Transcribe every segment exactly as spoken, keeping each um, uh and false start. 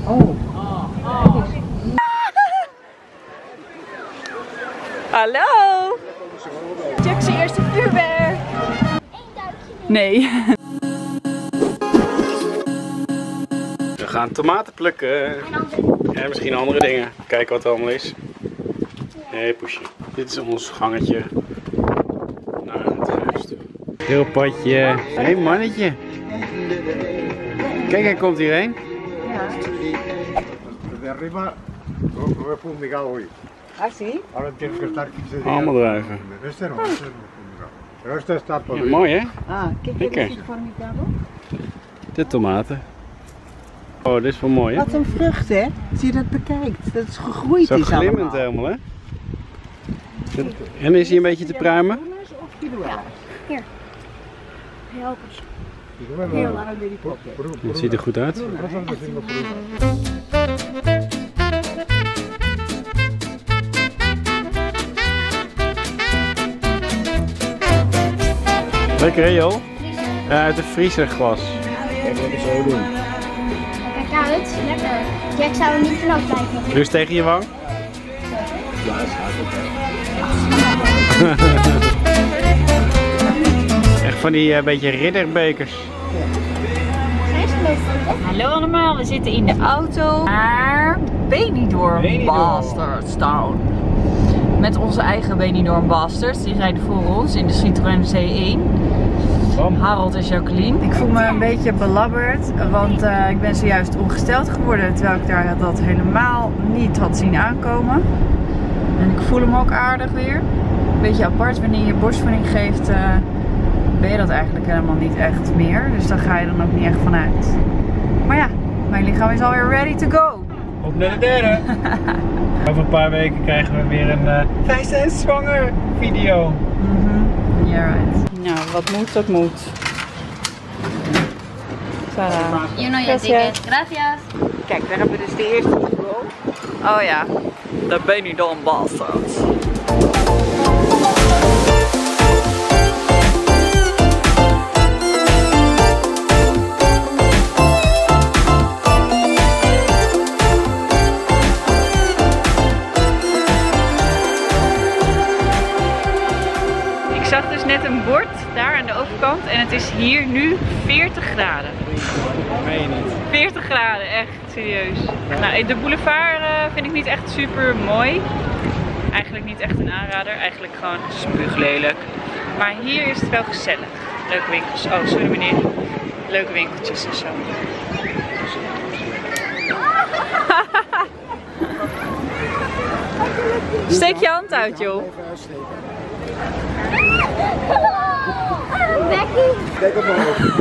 Oh. Hallo! Check zijn eerste vuurwerk! Nee. We gaan tomaten plukken. En misschien andere dingen. Kijken wat er allemaal is. Nee, poesje. Dit is ons gangetje naar het huis toe. Heel padje. Hé hey, mannetje. Kijk, hij komt hierheen. Ah, zie? Allemaal druiven. Ja, mooi hè? Ah, kijk, dit is formidabel. De tomaten. Oh, dit is wel mooi hè? Wat een vrucht hè? Zie je dat bekijkt? Dat is gegroeid. Zo is glimmend allemaal. helemaal hè? En is hij een beetje te pruimen? Ja, hier. Help eens. Heel lang. Het ziet er goed uit. Lekker hè joh? Ja, uit de vriezer-glas. Kijk uit, lekker. Jack zou er niet vanaf blijven. Doe eens tegen je wang. Echt van die uh, beetje ridderbekers. Hallo allemaal, we zitten in de auto naar Benidorm Bastardstown. Met onze eigen Benidorm Bastards, die rijden voor ons in de Citroën C één. Harold en Jacqueline. Ik voel me een beetje belabberd, want uh, ik ben zojuist ongesteld geworden terwijl ik daar dat helemaal niet had zien aankomen. En ik voel hem ook aardig weer. Een beetje apart, wanneer je borstvoeding geeft, uh, ben je dat eigenlijk helemaal niet echt meer. Dus daar ga je dan ook niet echt van uit. Maar ja, mijn lichaam is alweer ready to go. Op naar de derde. Over een paar weken krijgen we weer een uh, wij zijn zwanger video. Mhm, yeah right. Nou, wat moet, dat moet. Sarah. You know your ticket. Gracias. Kijk, daar hebben we dus de eerste bureau. Oh ja, de Benidorm Bastards. Ik zag dus net een bord daar aan de overkant en het is hier nu veertig graden. Meen je niet? veertig graden, echt serieus. Nou, de boulevard uh, vind ik niet echt super mooi. Eigenlijk niet echt een aanrader, eigenlijk gewoon spuuglelijk. Maar hier is het wel gezellig. Leuke winkels. Oh, sorry meneer. Leuke winkeltjes en zo. Steek je hand uit, joh. Becky. Kijk op mijn hoofd.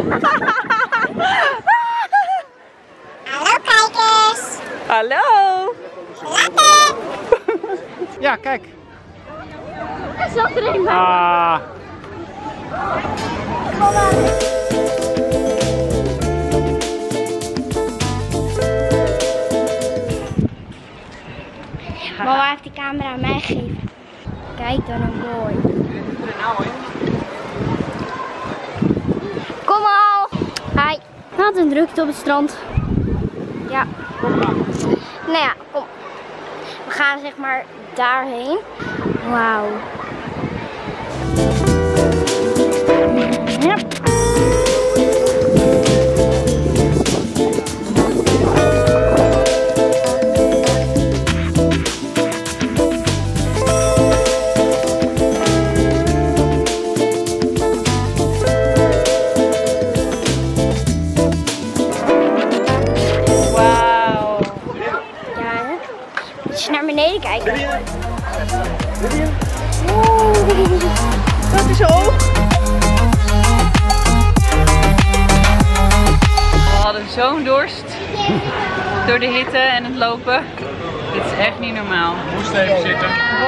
Hallo kijkers. Hallo. Ja, kijk. Er zat er een bij. Ah. Mama heeft die camera aan mij gegeven. Kijk dan een mooi. Kom al! Hi. Wat een drukte op het strand. Ja. Nou ja, kom. We gaan zeg maar daarheen. Wauw. Ja. Naar beneden kijken. Oeh, Dat is oog. We hadden zo'n dorst door de hitte en het lopen. Dit is echt niet normaal. Moest even zitten.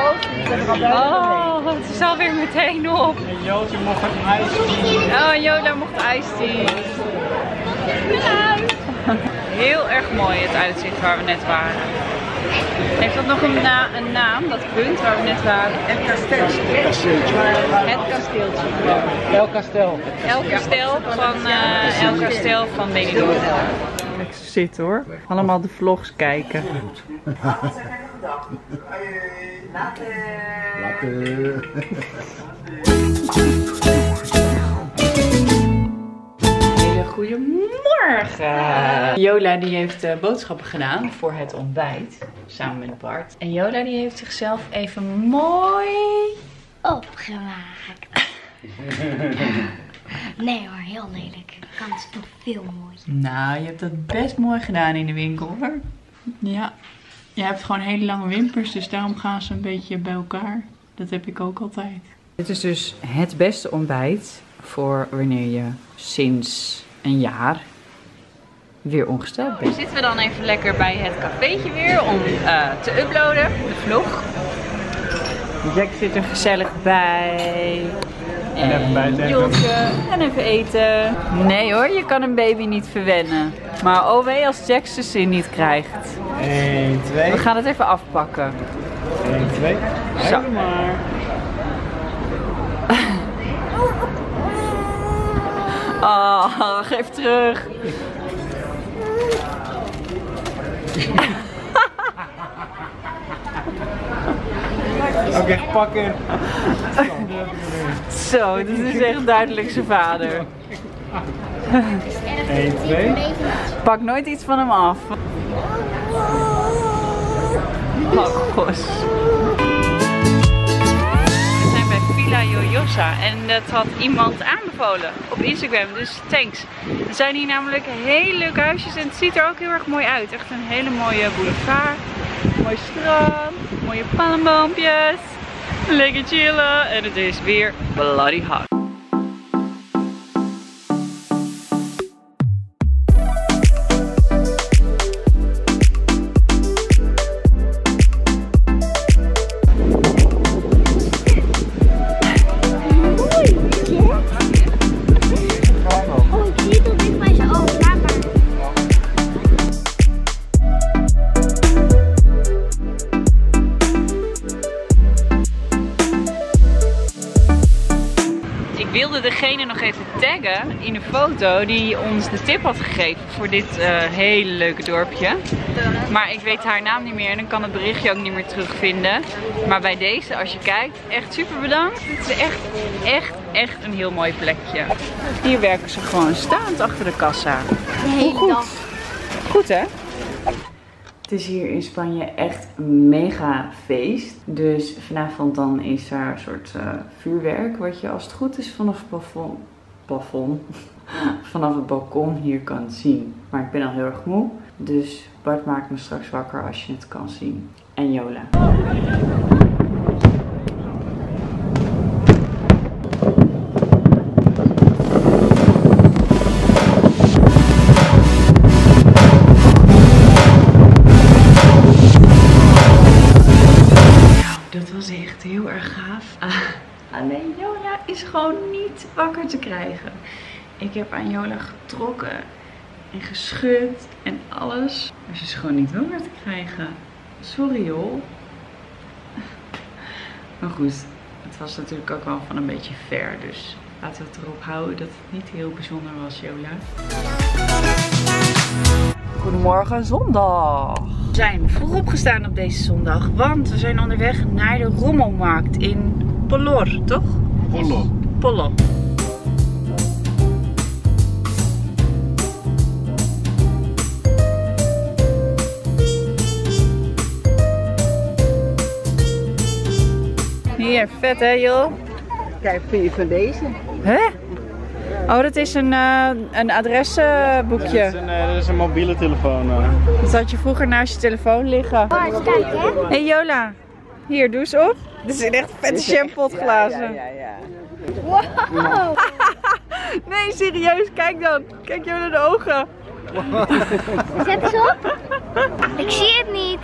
Oh, het is alweer meteen op. En Jootje mocht een ijs. Oh, Jola mocht ijstie. Heel erg mooi het uitzicht waar we net waren. Heeft dat nog een, na een naam, dat punt waar we net waren? Het kasteeltje. Het kasteeltje. El Castel. El Castel van, uh, El Castel van Benidorm. Met Jax zitten hoor. Allemaal de vlogs kijken. Hele goedemorgen. Jola die heeft uh, boodschappen gedaan voor het ontbijt. Samen met Bart. En Jola die heeft zichzelf even mooi opgemaakt. Nee hoor, heel lelijk. Kan het toch veel mooi. Nou, je hebt dat best mooi gedaan in de winkel hoor. Ja. Je hebt gewoon hele lange wimpers, dus daarom gaan ze een beetje bij elkaar. Dat heb ik ook altijd. Dit is dus het beste ontbijt voor wanneer je sinds een jaar weer ongesteld bent. Nu zitten we dan even lekker bij het cafeetje weer om uh, te uploaden, de vlog. Jack zit er gezellig bij. En, en even bijten. Jolke. En even eten. Nee hoor, je kan een baby niet verwennen. Maar oh wee als Jack zijn zin niet krijgt. één, twee. We gaan het even afpakken. één, twee. Zo. Maar. Oh, geef terug. Oké, okay, pakken. Zo, dit is echt duidelijk zijn vader. één, twee. Pak nooit iets van hem af. Oh, gos. We zijn bij Villa Jojosa en dat had iemand aanbevolen op Instagram, dus thanks. Er zijn hier namelijk hele leuke huisjes en het ziet er ook heel erg mooi uit. Echt een hele mooie boulevard, mooi strand, mooie palmboompjes. Lekker chillen en het is weer bloody hot. Ik wilde degene nog even taggen in een foto die ons de tip had gegeven voor dit uh, hele leuke dorpje. Maar ik weet haar naam niet meer en dan kan het berichtje ook niet meer terugvinden. Maar bij deze, als je kijkt, echt super bedankt. Het is echt, echt, echt een heel mooi plekje. Hier werken ze gewoon staand achter de kassa. De hele dag. Goed hè? Het is hier in Spanje echt een mega feest. Dus vanavond dan is daar een soort uh, vuurwerk wat je als het goed is vanaf het plafond, plafond vanaf het balkon hier kan zien. Maar ik ben al heel erg moe. Dus Bart maakt me straks wakker als je het kan zien. En Jola. Dat was echt heel erg gaaf. Ah, alleen Jola is gewoon niet wakker te krijgen. Ik heb aan Jola getrokken en geschud en alles. Maar ze is gewoon niet wakker te krijgen. Sorry joh. Maar goed, het was natuurlijk ook wel van een beetje ver. Dus laten we het erop houden dat het niet heel bijzonder was, Jola. Goedemorgen, zondag. We zijn vroeg opgestaan op deze zondag, want we zijn onderweg naar de rommelmarkt in Polor, toch? Pollo. Pollo. Hier, vet hè joh? Kijk, vind je van deze? Hè? Oh, dat is een, uh, een adresboekje. Ja, dat, is een, uh, dat is een mobiele telefoon. Uh. Dat had je vroeger naast je telefoon liggen. Oh, eens kijken hè. Hé hey, Jola, hier, doe eens op. Dit zijn echt vette champotglazen. Ja, ja, ja, ja. Wow. Nee, serieus, kijk dan. Kijk jou naar de ogen. Zet eens op. Ik zie het niet.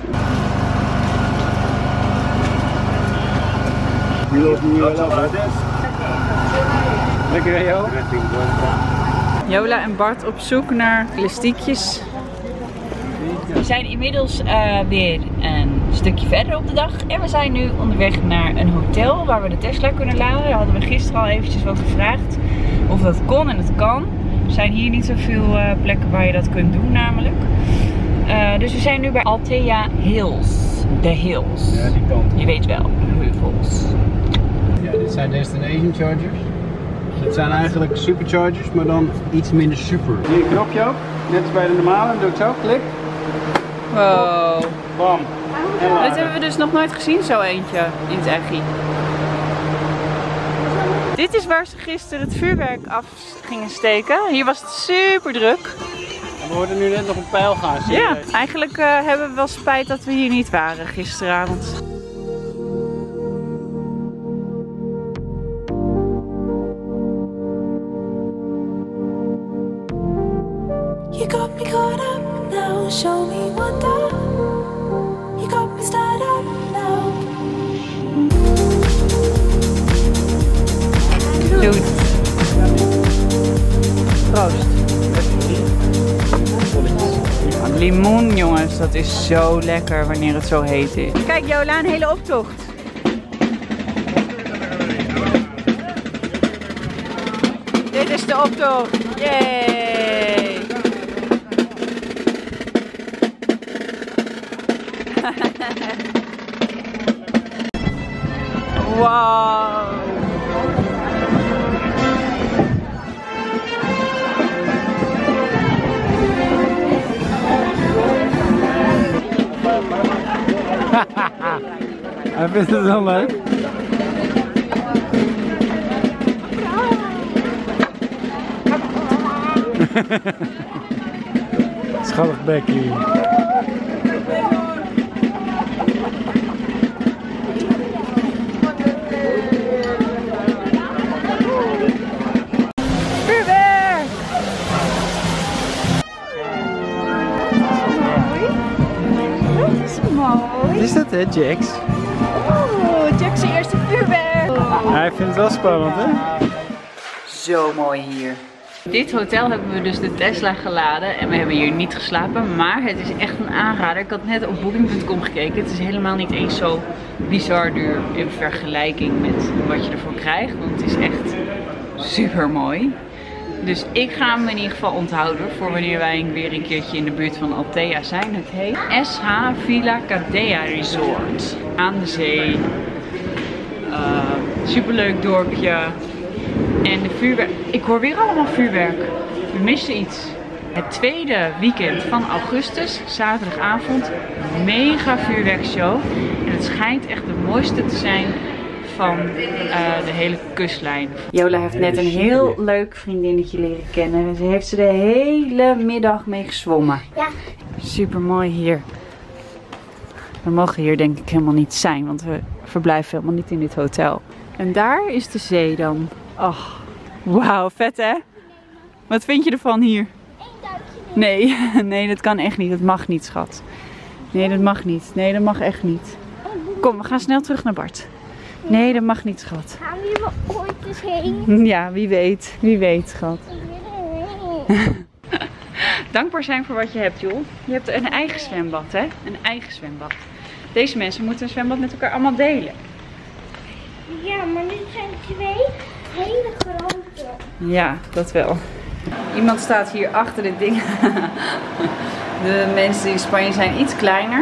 Lekker joh. Jola en Bart op zoek naar elastiekjes. We zijn inmiddels uh, weer een stukje verder op de dag. En we zijn nu onderweg naar een hotel waar we de Tesla kunnen laden. Daar hadden we gisteren al eventjes wat gevraagd of dat kon en het kan. Er zijn hier niet zoveel uh, plekken waar je dat kunt doen namelijk. Uh, dus we zijn nu bij Althea Hills. De Hills. Ja, die kant. Je weet wel, heuvels. Ja, dit zijn destination chargers. Dit zijn eigenlijk superchargers, maar dan iets minder super. Hier een knopje ook, net als bij de normale. Dan doe ik zo, klik. Wow. Bam. Dit hebben we dus nog nooit gezien, zo eentje, in het Eggie. Dit is waar ze gisteren het vuurwerk af gingen steken. Hier was het super druk. En we hoorden nu net nog een pijl gaan zien. Ja, eigenlijk uh, hebben we wel spijt dat we hier niet waren gisteravond. You got me caught up now, show me wonder. You got me started up now. Doe. Proost. Limoen jongens, dat is zo lekker wanneer het zo heet is. Kijk Jola, een hele optocht. Dit is de optocht. Yay! Wow! Hij vindt het wel leuk. Schattig bekkie. Vuurwerk! Dat is mooi. Is dat hè, Jax? Oeh, Jack's eerste vuurwerk. Hij vindt het wel spannend hè? Zo mooi hier. In dit hotel hebben we dus de Tesla geladen en we hebben hier niet geslapen, maar het is echt een aanrader. Ik had net op booking punt com gekeken. Het is helemaal niet eens zo bizar duur in vergelijking met wat je ervoor krijgt, want het is echt super mooi. Dus ik ga hem in ieder geval onthouden voor wanneer wij weer een keertje in de buurt van Althea zijn. Het heet S H Villa Cadea Resort. Aan de zee. Uh, superleuk dorpje. En de vuurwerk. Ik hoor weer allemaal vuurwerk. We missen iets. Het tweede weekend van augustus, zaterdagavond, mega vuurwerkshow. En het schijnt echt de mooiste te zijn van uh, de hele kustlijn. Jola heeft net een heel leuk vriendinnetje leren kennen. Ze heeft ze de hele middag mee gezwommen. Ja. Super mooi hier. We mogen hier denk ik helemaal niet zijn, want we verblijven helemaal niet in dit hotel. En daar is de zee dan. Och, wauw, vet hè? Wat vind je ervan hier? Nee, nee, dat kan echt niet. Dat mag niet, schat. Nee, dat mag niet. Nee, dat mag echt niet. Kom, we gaan snel terug naar Bart. Nee, dat mag niet, schat. Gaan we hier wel ooit eens heen? Ja, wie weet. Wie weet, schat. Ik wil er heen. Dankbaar zijn voor wat je hebt, joh. Je hebt een eigen zwembad, hè? Een eigen zwembad. Deze mensen moeten een zwembad met elkaar allemaal delen. Ja, maar dit zijn twee hele grote. Ja, dat wel. Iemand staat hier achter dit ding. De mensen die in Spanje zijn iets kleiner.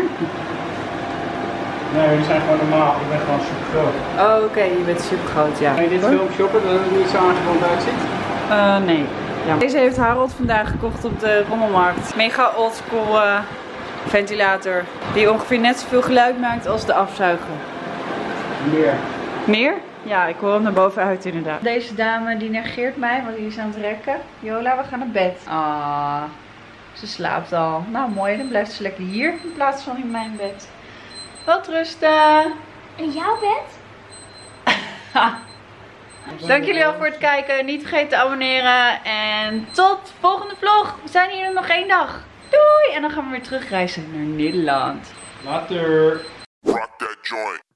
Nee, jullie zijn gewoon normaal. Ik ben gewoon super groot. Oh, oké, okay, je bent super groot, ja. Kan je dit film shoppen, dat het er niet zo aangepand uitziet? Uh, nee. Ja. Deze heeft Harold vandaag gekocht op de rommelmarkt. Mega oldschool uh, ventilator. Die ongeveer net zoveel geluid maakt als de afzuiger. Meer. Meer? Ja, ik hoor hem naar bovenuit inderdaad. Deze dame die negeert mij, want die is aan het rekken. Jola, we gaan naar bed. Ah, ze slaapt al. Nou mooi, dan blijft ze lekker hier in plaats van in mijn bed. Welterusten. In jouw bed? Dank jullie wel voor het kijken. Niet vergeten te abonneren. En tot volgende vlog. We zijn hier nog één dag. Doei! En dan gaan we weer terugreizen naar Nederland. Later. Rock that joint.